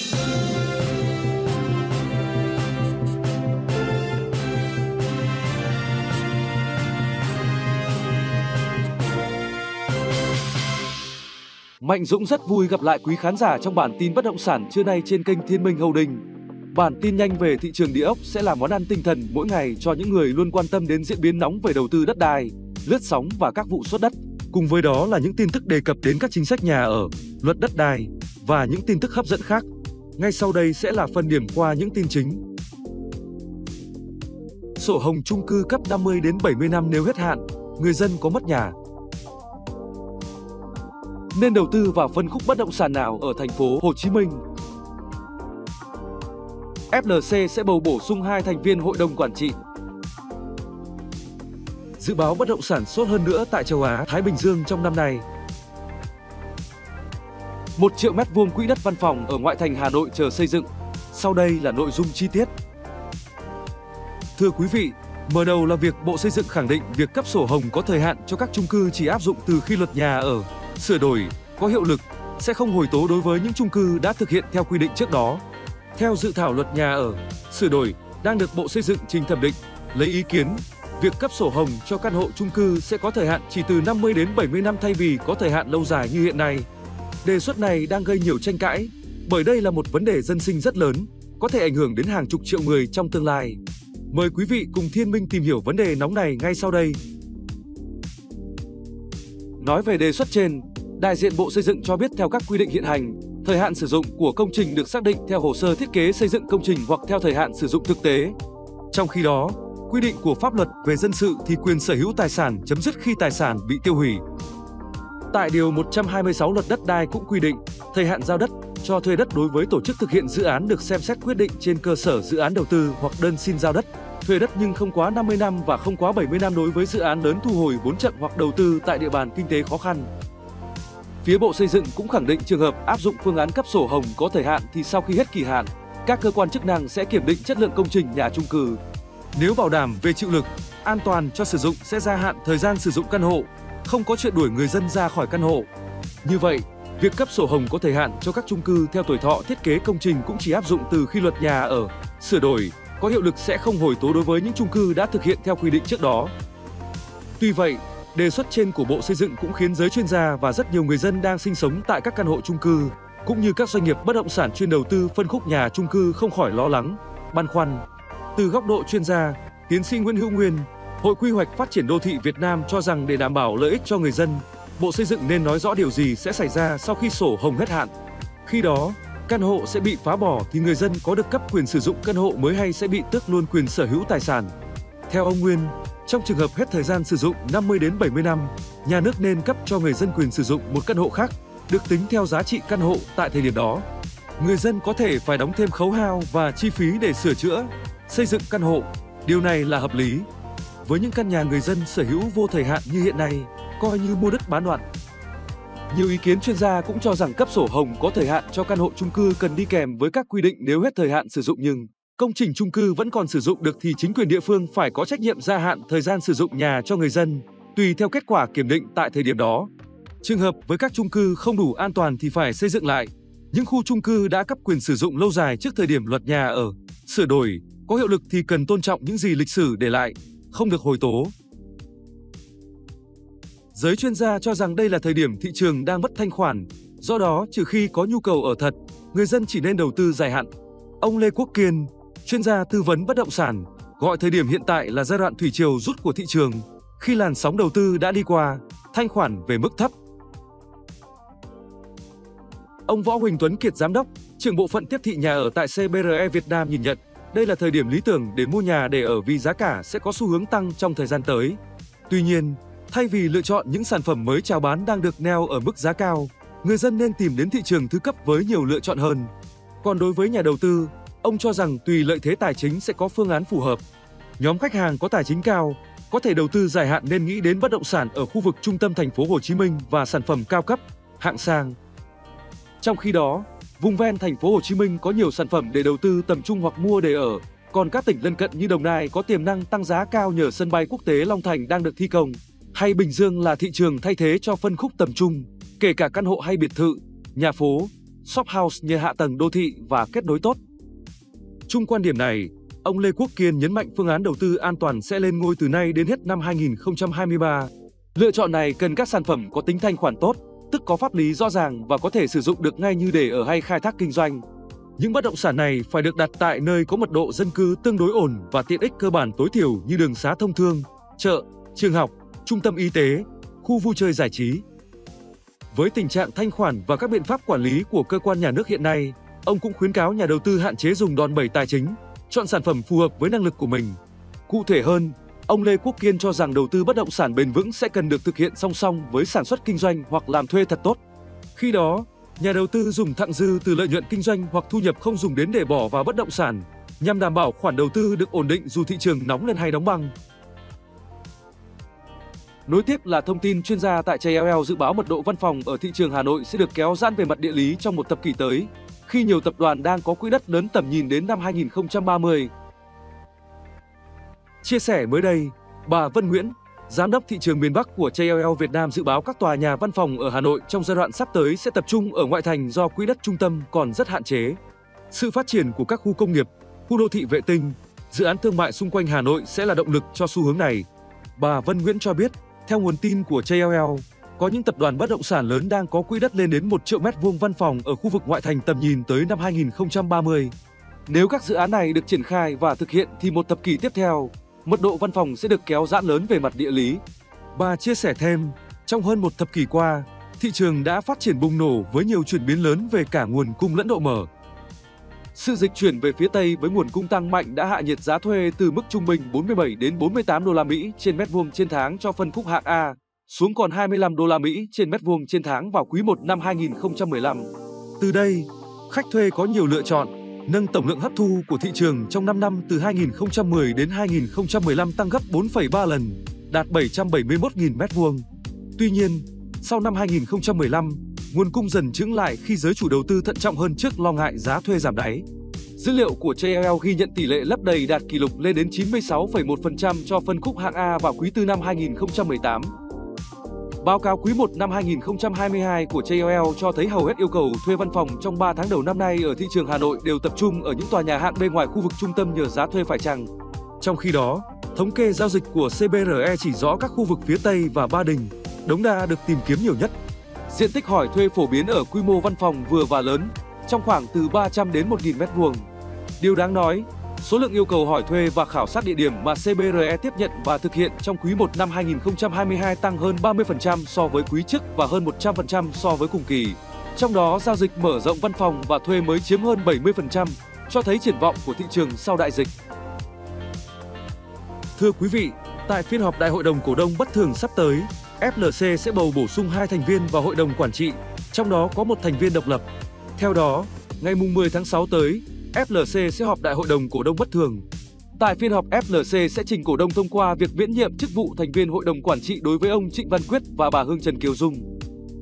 Mạnh Dũng rất vui gặp lại quý khán giả trong bản tin bất động sản trưa nay trên kênh Thiên Minh Holding. Bản tin nhanh về thị trường địa ốc sẽ là món ăn tinh thần mỗi ngày cho những người luôn quan tâm đến diễn biến nóng về đầu tư đất đai, lướt sóng và các vụ sốt đất. Cùng với đó là những tin tức đề cập đến các chính sách nhà ở, luật đất đai và những tin tức hấp dẫn khác. Ngay sau đây sẽ là phần điểm qua những tin chính. Sổ hồng chung cư cấp 50 đến 70 năm nếu hết hạn, người dân có mất nhà. Nên đầu tư vào phân khúc bất động sản nào ở thành phố Hồ Chí Minh? FLC sẽ bầu bổ sung 2 thành viên hội đồng quản trị. Dự báo bất động sản sốt hơn nữa tại châu Á, Thái Bình Dương trong năm nay. 1 triệu mét vuông quỹ đất văn phòng ở ngoại thành Hà Nội chờ xây dựng. Sau đây là nội dung chi tiết. Thưa quý vị, mở đầu là việc Bộ Xây dựng khẳng định việc cấp sổ hồng có thời hạn cho các chung cư chỉ áp dụng từ khi luật nhà ở sửa đổi có hiệu lực, sẽ không hồi tố đối với những chung cư đã thực hiện theo quy định trước đó. Theo dự thảo luật nhà ở sửa đổi đang được Bộ Xây dựng trình thẩm định, lấy ý kiến, việc cấp sổ hồng cho căn hộ chung cư sẽ có thời hạn chỉ từ 50 đến 70 năm thay vì có thời hạn lâu dài như hiện nay. Đề xuất này đang gây nhiều tranh cãi, bởi đây là một vấn đề dân sinh rất lớn, có thể ảnh hưởng đến hàng chục triệu người trong tương lai. Mời quý vị cùng Thiên Minh tìm hiểu vấn đề nóng này ngay sau đây. Nói về đề xuất trên, đại diện Bộ Xây dựng cho biết theo các quy định hiện hành, thời hạn sử dụng của công trình được xác định theo hồ sơ thiết kế xây dựng công trình hoặc theo thời hạn sử dụng thực tế. Trong khi đó, quy định của pháp luật về dân sự thì quyền sở hữu tài sản chấm dứt khi tài sản bị tiêu hủy. Tại Điều 126 Luật Đất đai cũng quy định, thời hạn giao đất, cho thuê đất đối với tổ chức thực hiện dự án được xem xét quyết định trên cơ sở dự án đầu tư hoặc đơn xin giao đất, thuê đất nhưng không quá 50 năm và không quá 70 năm đối với dự án lớn thu hồi vốn chậm hoặc đầu tư tại địa bàn kinh tế khó khăn. Phía Bộ Xây dựng cũng khẳng định trường hợp áp dụng phương án cấp sổ hồng có thời hạn thì sau khi hết kỳ hạn, các cơ quan chức năng sẽ kiểm định chất lượng công trình nhà chung cư. Nếu bảo đảm về chịu lực, an toàn cho sử dụng sẽ gia hạn thời gian sử dụng căn hộ, không có chuyện đuổi người dân ra khỏi căn hộ. Như vậy, việc cấp sổ hồng có thời hạn cho các chung cư theo tuổi thọ thiết kế công trình cũng chỉ áp dụng từ khi luật nhà ở sửa đổi có hiệu lực, sẽ không hồi tố đối với những chung cư đã thực hiện theo quy định trước đó. Tuy vậy, đề xuất trên của Bộ Xây dựng cũng khiến giới chuyên gia và rất nhiều người dân đang sinh sống tại các căn hộ chung cư, cũng như các doanh nghiệp bất động sản chuyên đầu tư phân khúc nhà chung cư không khỏi lo lắng, băn khoăn. Từ góc độ chuyên gia, tiến sĩ Nguyễn Hữu Nguyên, Hội Quy hoạch Phát triển Đô thị Việt Nam cho rằng để đảm bảo lợi ích cho người dân, Bộ Xây dựng nên nói rõ điều gì sẽ xảy ra sau khi sổ hồng hết hạn. Khi đó, căn hộ sẽ bị phá bỏ thì người dân có được cấp quyền sử dụng căn hộ mới hay sẽ bị tước luôn quyền sở hữu tài sản. Theo ông Nguyên, trong trường hợp hết thời gian sử dụng 50 đến 70 năm, nhà nước nên cấp cho người dân quyền sử dụng một căn hộ khác, được tính theo giá trị căn hộ tại thời điểm đó. Người dân có thể phải đóng thêm khấu hao và chi phí để sửa chữa, xây dựng căn hộ. Điều này là hợp lý. Với những căn nhà người dân sở hữu vô thời hạn như hiện nay, coi như mua đất bán đoạn. Nhiều ý kiến chuyên gia cũng cho rằng cấp sổ hồng có thời hạn cho căn hộ chung cư cần đi kèm với các quy định nếu hết thời hạn sử dụng nhưng công trình chung cư vẫn còn sử dụng được thì chính quyền địa phương phải có trách nhiệm gia hạn thời gian sử dụng nhà cho người dân, tùy theo kết quả kiểm định tại thời điểm đó. Trường hợp với các chung cư không đủ an toàn thì phải xây dựng lại. Những khu chung cư đã cấp quyền sử dụng lâu dài trước thời điểm luật nhà ở sửa đổi có hiệu lực thì cần tôn trọng những gì lịch sử để lại, không được hồi tố. Giới chuyên gia cho rằng đây là thời điểm thị trường đang mất thanh khoản, do đó trừ khi có nhu cầu ở thật, người dân chỉ nên đầu tư dài hạn. Ông Lê Quốc Kiên, chuyên gia tư vấn bất động sản, gọi thời điểm hiện tại là giai đoạn thủy triều rút của thị trường, khi làn sóng đầu tư đã đi qua, thanh khoản về mức thấp. Ông Võ Huỳnh Tuấn Kiệt, giám đốc, trưởng bộ phận tiếp thị nhà ở tại CBRE Việt Nam nhìn nhận, đây là thời điểm lý tưởng để mua nhà để ở vì giá cả sẽ có xu hướng tăng trong thời gian tới. Tuy nhiên, thay vì lựa chọn những sản phẩm mới chào bán đang được neo ở mức giá cao, người dân nên tìm đến thị trường thứ cấp với nhiều lựa chọn hơn. Còn đối với nhà đầu tư, ông cho rằng tùy lợi thế tài chính sẽ có phương án phù hợp. Nhóm khách hàng có tài chính cao, có thể đầu tư dài hạn nên nghĩ đến bất động sản ở khu vực trung tâm thành phố Hồ Chí Minh và sản phẩm cao cấp, hạng sang. Trong khi đó, vùng ven thành phố Hồ Chí Minh có nhiều sản phẩm để đầu tư tầm trung hoặc mua để ở, còn các tỉnh lân cận như Đồng Nai có tiềm năng tăng giá cao nhờ sân bay quốc tế Long Thành đang được thi công, hay Bình Dương là thị trường thay thế cho phân khúc tầm trung, kể cả căn hộ hay biệt thự, nhà phố. shop house nhờ hạ tầng đô thị và kết nối tốt. Chung quan điểm này, ông Lê Quốc Kiên nhấn mạnh phương án đầu tư an toàn sẽ lên ngôi từ nay đến hết năm 2023. Lựa chọn này cần các sản phẩm có tính thanh khoản tốt, tức có pháp lý rõ ràng và có thể sử dụng được ngay như để ở hay khai thác kinh doanh. Những bất động sản này phải được đặt tại nơi có mật độ dân cư tương đối ổn và tiện ích cơ bản tối thiểu như đường xá thông thương, chợ, trường học, trung tâm y tế, khu vui chơi giải trí. Với tình trạng thanh khoản và các biện pháp quản lý của cơ quan nhà nước hiện nay, ông cũng khuyến cáo nhà đầu tư hạn chế dùng đòn bẩy tài chính, chọn sản phẩm phù hợp với năng lực của mình. Cụ thể hơn, ông Lê Quốc Kiên cho rằng đầu tư bất động sản bền vững sẽ cần được thực hiện song song với sản xuất kinh doanh hoặc làm thuê thật tốt. Khi đó, nhà đầu tư dùng thặng dư từ lợi nhuận kinh doanh hoặc thu nhập không dùng đến để bỏ vào bất động sản, nhằm đảm bảo khoản đầu tư được ổn định dù thị trường nóng lên hay đóng băng. Nối tiếp là thông tin chuyên gia tại JLL dự báo mật độ văn phòng ở thị trường Hà Nội sẽ được kéo giãn về mặt địa lý trong một thập kỷ tới, khi nhiều tập đoàn đang có quỹ đất lớn tầm nhìn đến năm 2030. Chia sẻ mới đây, bà Vân Nguyễn, Giám đốc thị trường miền Bắc của JLL Việt Nam dự báo các tòa nhà văn phòng ở Hà Nội trong giai đoạn sắp tới sẽ tập trung ở ngoại thành do quỹ đất trung tâm còn rất hạn chế. Sự phát triển của các khu công nghiệp, khu đô thị vệ tinh, dự án thương mại xung quanh Hà Nội sẽ là động lực cho xu hướng này. Bà Vân Nguyễn cho biết, theo nguồn tin của JLL, có những tập đoàn bất động sản lớn đang có quỹ đất lên đến 1 triệu mét vuông văn phòng ở khu vực ngoại thành tầm nhìn tới năm 2030. Nếu các dự án này được triển khai và thực hiện thì một thập kỷ tiếp theo, mật độ văn phòng sẽ được kéo giãn lớn về mặt địa lý. Bà chia sẻ thêm, trong hơn một thập kỷ qua, thị trường đã phát triển bùng nổ với nhiều chuyển biến lớn về cả nguồn cung lẫn độ mở. Sự dịch chuyển về phía Tây với nguồn cung tăng mạnh đã hạ nhiệt giá thuê từ mức trung bình 47 đến 48 đô la Mỹ trên mét vuông trên tháng cho phân khúc hạng A, xuống còn 25 đô la Mỹ trên mét vuông trên tháng vào quý 1 năm 2015. Từ đây, khách thuê có nhiều lựa chọn, nâng tổng lượng hấp thu của thị trường trong 5 năm từ 2010 đến 2015 tăng gấp 4,3 lần, đạt 771.000 mét vuông. Tuy nhiên, sau năm 2015, nguồn cung dần chững lại khi giới chủ đầu tư thận trọng hơn trước lo ngại giá thuê giảm đáy. Dữ liệu của JLL ghi nhận tỷ lệ lấp đầy đạt kỷ lục lên đến 96,1% cho phân khúc hạng A vào quý 4 năm 2018. Báo cáo quý 1 năm 2022 của JLL cho thấy hầu hết yêu cầu thuê văn phòng trong 3 tháng đầu năm nay ở thị trường Hà Nội đều tập trung ở những tòa nhà hạng B ngoài khu vực trung tâm nhờ giá thuê phải chăng. Trong khi đó, thống kê giao dịch của CBRE chỉ rõ các khu vực phía Tây và Ba Đình, Đống Đa được tìm kiếm nhiều nhất. Diện tích hỏi thuê phổ biến ở quy mô văn phòng vừa và lớn, trong khoảng từ 300 đến 1.000 mét vuông. Điều đáng nói, số lượng yêu cầu hỏi thuê và khảo sát địa điểm mà CBRE tiếp nhận và thực hiện trong quý 1 năm 2022 tăng hơn 30% so với quý trước và hơn 100% so với cùng kỳ. Trong đó, giao dịch mở rộng văn phòng và thuê mới chiếm hơn 70%, cho thấy triển vọng của thị trường sau đại dịch. Thưa quý vị, tại phiên họp Đại hội đồng cổ đông bất thường sắp tới, FLC sẽ bầu bổ sung 2 thành viên vào hội đồng quản trị, trong đó có 1 thành viên độc lập. Theo đó, ngày 10 tháng 6 tới, FLC sẽ họp Đại hội đồng cổ đông bất thường. Tại phiên họp, FLC sẽ trình cổ đông thông qua việc miễn nhiệm chức vụ thành viên hội đồng quản trị đối với ông Trịnh Văn Quyết và bà Hương Trần Kiều Dung.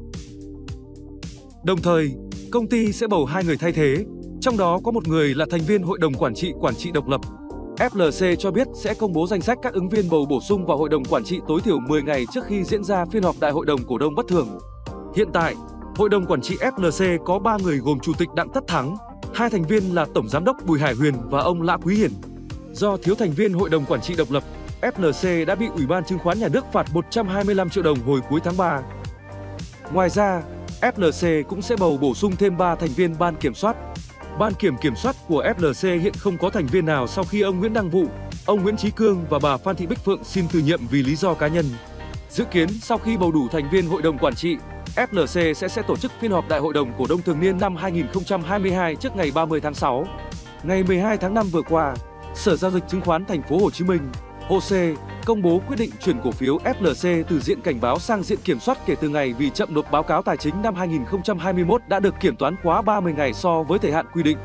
Đồng thời, công ty sẽ bầu 2 người thay thế, trong đó có 1 người là thành viên hội đồng quản trị độc lập. FLC cho biết sẽ công bố danh sách các ứng viên bầu bổ sung vào hội đồng quản trị tối thiểu 10 ngày trước khi diễn ra phiên họp Đại hội đồng cổ đông bất thường. Hiện tại, hội đồng quản trị FLC có 3 người gồm Chủ tịch Đặng Tất Thắng, 2 thành viên là Tổng Giám đốc Bùi Hải Huyền và ông Lã Quý Hiển. Do thiếu thành viên hội đồng quản trị độc lập, FLC đã bị Ủy ban Chứng khoán Nhà nước phạt 125 triệu đồng hồi cuối tháng 3. Ngoài ra, FLC cũng sẽ bầu bổ sung thêm 3 thành viên ban kiểm soát. Ban kiểm soát của FLC hiện không có thành viên nào sau khi ông Nguyễn Đăng Vụ, ông Nguyễn Chí Cương và bà Phan Thị Bích Phượng xin từ nhiệm vì lý do cá nhân. Dự kiến sau khi bầu đủ thành viên hội đồng quản trị, FLC sẽ tổ chức phiên họp Đại hội đồng cổ đông thường niên năm 2022 trước ngày 30 tháng 6. Ngày 12 tháng 5 vừa qua, Sở Giao dịch Chứng khoán Thành phố Hồ Chí Minh, HOSE, công bố quyết định chuyển cổ phiếu FLC từ diện cảnh báo sang diện kiểm soát kể từ ngày vì chậm nộp báo cáo tài chính năm 2021 đã được kiểm toán quá 30 ngày so với thời hạn quy định.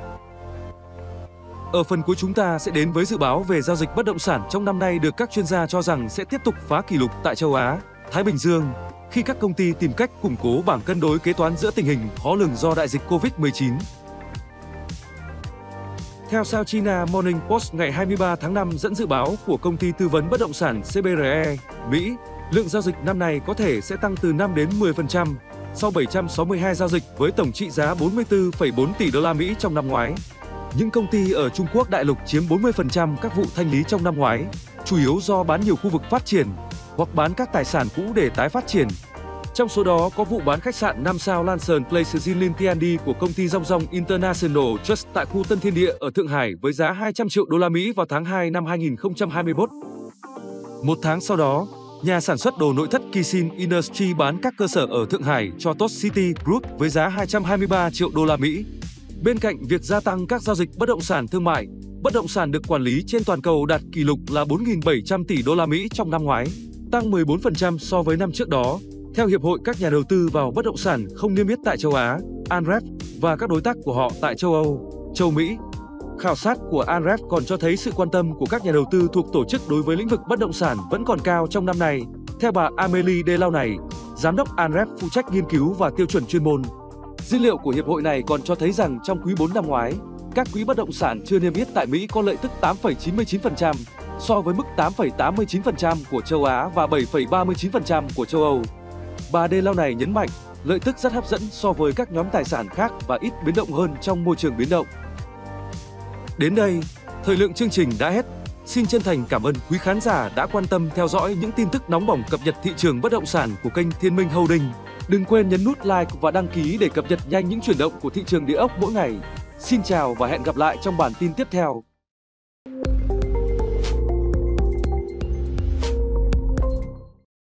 Ở phần cuối chúng ta sẽ đến với dự báo về giao dịch bất động sản trong năm nay được các chuyên gia cho rằng sẽ tiếp tục phá kỷ lục tại châu Á, Thái Bình Dương, khi các công ty tìm cách củng cố bảng cân đối kế toán giữa tình hình khó lường do đại dịch Covid-19. Theo South China Morning Post ngày 23 tháng 5 dẫn dự báo của công ty tư vấn bất động sản CBRE, Mỹ, lượng giao dịch năm nay có thể sẽ tăng từ 5 đến 10%, sau 762 giao dịch với tổng trị giá 44,4 tỷ đô la Mỹ trong năm ngoái. Những công ty ở Trung Quốc đại lục chiếm 40% các vụ thanh lý trong năm ngoái, chủ yếu do bán nhiều khu vực phát triển hoặc bán các tài sản cũ để tái phát triển. Trong số đó có vụ bán khách sạn 5 sao Lanson Place Jilin Tiandi của công ty Rong Rong International Trust tại khu Tân Thiên Địa ở Thượng Hải với giá 200 triệu đô la Mỹ vào tháng 2 năm 2021. Một tháng sau đó, nhà sản xuất đồ nội thất Kissin Industry bán các cơ sở ở Thượng Hải cho Tot City Group với giá 223 triệu đô la Mỹ. Bên cạnh việc gia tăng các giao dịch bất động sản thương mại, bất động sản được quản lý trên toàn cầu đạt kỷ lục là 4.700 tỷ đô la Mỹ trong năm ngoái, tăng 14% so với năm trước đó. Theo Hiệp hội các nhà đầu tư vào bất động sản không niêm yết tại châu Á, ANREF và các đối tác của họ tại châu Âu, châu Mỹ. Khảo sát của ANREF còn cho thấy sự quan tâm của các nhà đầu tư thuộc tổ chức đối với lĩnh vực bất động sản vẫn còn cao trong năm nay. Theo bà Amélie Delaunay, giám đốc ANREF phụ trách nghiên cứu và tiêu chuẩn chuyên môn. Dữ liệu của hiệp hội này còn cho thấy rằng trong quý 4 năm ngoái, các quỹ bất động sản chưa niêm yết tại Mỹ có lợi tức 8,99% so với mức 8,89% của châu Á và 7,39% của châu Âu. Bà Delaunay nhấn mạnh, lợi tức rất hấp dẫn so với các nhóm tài sản khác và ít biến động hơn trong môi trường biến động. Đến đây, thời lượng chương trình đã hết. Xin chân thành cảm ơn quý khán giả đã quan tâm theo dõi những tin tức nóng bỏng cập nhật thị trường bất động sản của kênh Thiên Minh Holding. Đừng quên nhấn nút like và đăng ký để cập nhật nhanh những chuyển động của thị trường địa ốc mỗi ngày. Xin chào và hẹn gặp lại trong bản tin tiếp theo.